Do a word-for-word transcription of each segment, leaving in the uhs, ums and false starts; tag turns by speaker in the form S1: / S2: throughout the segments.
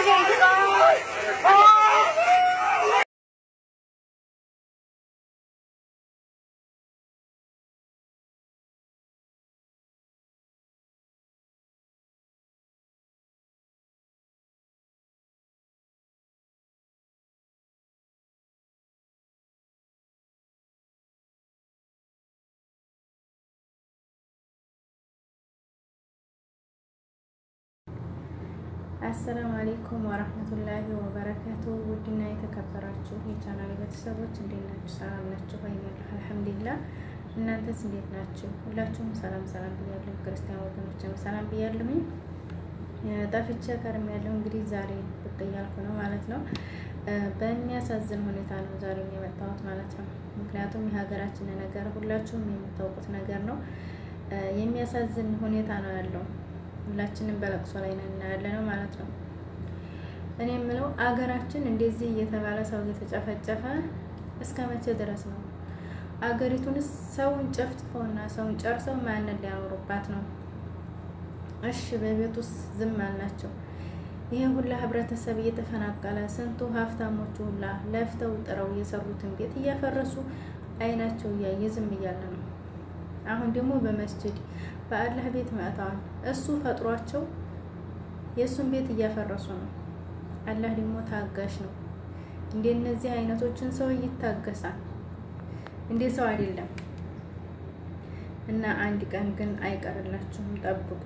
S1: السلام عليكم ورحمة الله وبركاته. ودنا يتكبراتشو የቻናሌ ቤተሰቦች እንዴት ናችሁ? ሰላም ናችሁ? አልሐምዱሊላህ። እናንተስ እንዴት ናችሁ? ሁላችሁም ሰላም ሰላም ብያለሁ። ክርስቲያን ወገኖችም ሰላም ብያለሁ። ጠፍቼ ከርም ያለው እንግዲህ ዛሬ ብቅ እያልኩ ነው ማለት ነው። በሚያሳዝን ሁኔታ ነው ዛሬ የመጣሁት ማለት ነው። ምክንያቱም የሀገራችን ነገር ሁላችሁም የምታውቁት ነገር ነው። የሚያሳዝን ሁኔታ ነው ያለው። ሁላችንም በለቅሶ ላይ ነን ያለነው ማለት ነው። እኔ የምለው አገራችን እንደዚህ እየተባለ ሰው እየተጨፈጨፈ እስከ መቼ ድረስ ነው? አገሪቱንስ ሰውን ጨፍጭፈውና ሰውን ጨርሰው ማንን ሊያኖሩባት ነው? እሺ በቤቱስ ዝም አልናቸው። ይሄ ሁላ ህብረተሰብ እየተፈናቀለ ስንቱ ሀብታሞቹ ሁላ ለፍተው ጥረው የሰሩትን ቤት እያፈረሱ አይናቸው እያየ ዝም እያለ ነው። አሁን ደግሞ በመስጂድ በአላህ ቤት መጣን እሱ ፈጥሯቸው የሱን ቤት እያፈረሱ ነው። አላህ ደግሞ ታጋሽ ነው። እንደነዚህ አይነቶችን ሰው ይታገሳል። እንደ ሰው አይደለም። እና አንድ ቀን ግን አይቀርላችሁም፣ ጠብቁ።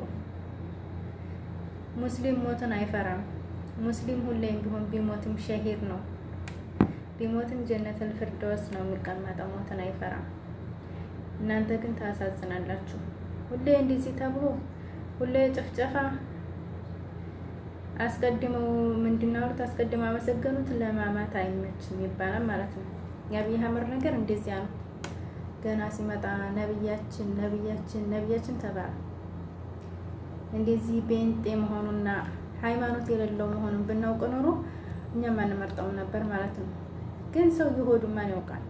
S1: ሙስሊም ሞትን አይፈራም። ሙስሊም ሁሌም ቢሆን ቢሞትም ሸሂድ ነው። ቢሞትም ጀነተል ፊርደውስ ነው የሚቀመጠው፣ ሞትን አይፈራም። እናንተ ግን ታሳዝናላችሁ። ሁሌ እንደዚህ ተብሎ ሁሌ ጭፍጨፋ አስቀድመው ምንድነው አስቀድመው አመሰገኑት ለማማት አይመችም ይባላል ማለት ነው። የአብይ አህመድ ነገር እንደዚያ ነው። ገና ሲመጣ ነብያችን ነብያችን ነብያችን ተባለ። እንደዚህ ቤንጤ መሆኑና ሃይማኖት የሌለው መሆኑን ብናውቅ ኖሮ እኛም አንመርጠውም ነበር ማለት ነው። ግን ሰው ይሆዱን ማን ያውቃል?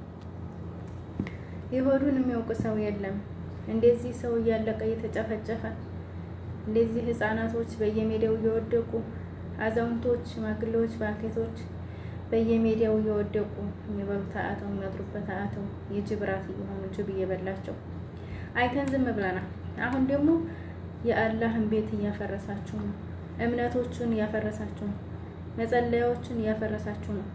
S1: ይሆዱን የሚያውቅ ሰው የለም። እንደዚህ ሰው እያለቀ እየተጨፈጨፈ እንደዚህ ህፃናቶች በየሜዳው እየወደቁ አዛውንቶች፣ ሽማግሌዎች፣ ባልቴቶች በየሜዳው እየወደቁ የሚበሉት አጥተው የሚያድሩበት አጥተው የጅብራት እየሆኑ ጅብ እየበላቸው አይተን ዝም ብለናል። አሁን ደግሞ የአላህን ቤት እያፈረሳችሁ ነው። እምነቶቹን እያፈረሳችሁ ነው። መጸለያዎችን እያፈረሳችሁ ነው።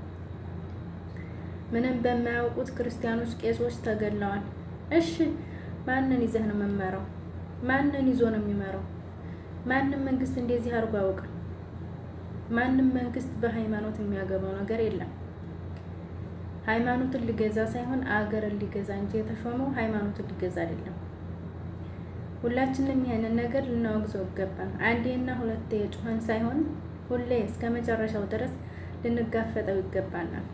S1: ምንም በማያውቁት ክርስቲያኖች ቄሶች ተገለዋል። እሺ ማንን ይዘህ ነው መመራው? ማንን ይዞ ነው የሚመራው? ማንም መንግስት እንደዚህ አርጎ ያውቃል? ማንም መንግስት በሃይማኖት የሚያገባው ነገር የለም። ሃይማኖትን ሊገዛ ሳይሆን አገርን ሊገዛ እንጂ የተሾመው ሃይማኖትን ሊገዛ አይደለም። ሁላችንም ይሄንን ነገር ልናወግዘው ይገባል። አንዴና ሁለቴ ጩኸን ሳይሆን ሁሌ እስከ መጨረሻው ድረስ ልንጋፈጠው ይገባናል።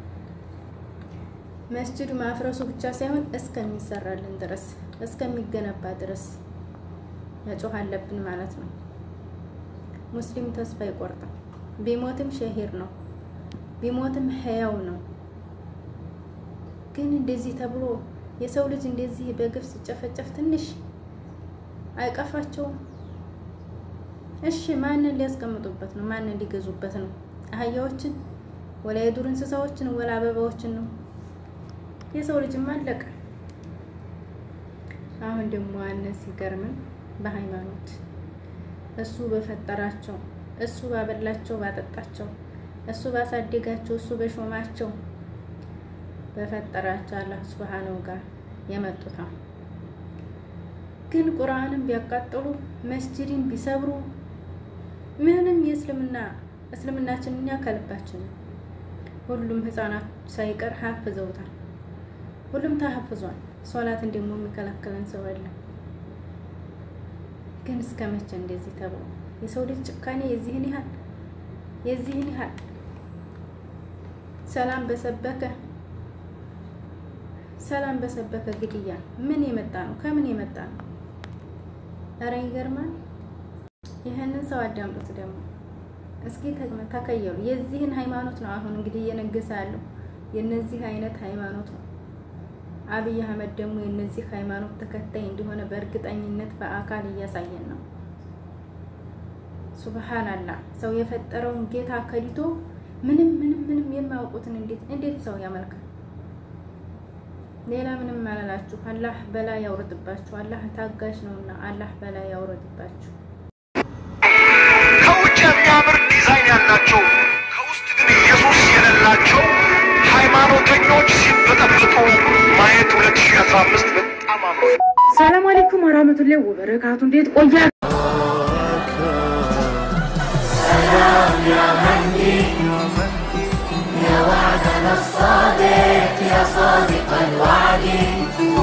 S1: መስጂዱ ማፍረሱ ብቻ ሳይሆን እስከሚሰራልን ድረስ እስከሚገነባ ድረስ መጮህ አለብን ማለት ነው። ሙስሊም ተስፋ ይቆርጣል። ቢሞትም ሸሂድ ነው፣ ቢሞትም ህያው ነው። ግን እንደዚህ ተብሎ የሰው ልጅ እንደዚህ በግፍ ሲጨፈጨፍ ትንሽ አይቀፋቸውም? እሺ ማንን ሊያስቀምጡበት ነው? ማንን ሊገዙበት ነው? አህያዎችን ወላ የዱር እንስሳዎችን ወላ አበባዎችን ነው? የሰው ልጅ ማለቀ። አሁን ደግሞ አነስ ይገርምን በሃይማኖት እሱ በፈጠራቸው እሱ ባበላቸው ባጠጣቸው እሱ ባሳደጋቸው እሱ በሾማቸው በፈጠራቸው አላህ ሱብሃነሁ ጋር የመጡታ ግን ቁርአንን ቢያቃጥሉ መስጂድን ቢሰብሩ ምንም የእስልምና እስልምናችን እኛ ከልባችን ሁሉም ህፃናት ሳይቀር ሐፍዘውታል። ሁሉም ተሐፍዟል። ሶላት እንደሞ የሚከለክለን ሰው የለም። ግን እስከመቼ እንደዚህ ተብሎ የሰው ልጅ ጭካኔ የዚህን ያህል የዚህን ያህል ሰላም በሰበከ ሰላም በሰበከ ግድያ ምን የመጣ ነው? ከምን የመጣ ነው? ኧረ ይገርማል። ይሄንን ሰው አዳምጡት ደግሞ እስኪ ተከየሉ። የዚህን ሃይማኖት ነው አሁን እንግዲህ እየነገሰ ያለው የነዚህ አይነት ሃይማኖት ነው። አብይ አህመድ ደግሞ የነዚህ ሃይማኖት ተከታይ እንደሆነ በእርግጠኝነት በአካል እያሳየን ነው። ሱብሃንአላህ ሰው የፈጠረውን ጌታ ከዲቶ ምንም ምንም ምንም የማያውቁትን እንዴት እንዴት ሰው ያመልካል ሌላ ምንም ማላላችሁ አላህ በላ ያውርድባችሁ አላህ ታጋሽ ነውና አላህ በላ ያውርድባችሁ
S2: ከውጭ የሚያምር ዲዛይን ያላቸው ከውስጥ ግን ኢየሱስ የሌላቸው ሃይማኖተኞች ሲበጠበጡ ማየት ሁለት ሺህ አስራ አምስት በጣም አምሮ
S3: ሰላም አለይኩም ወራህመቱላሂ ወበረካቱ እንዴት ቆያ ሰላም ያ መንዲ يا وعدنا الصادق يا صادق الوعد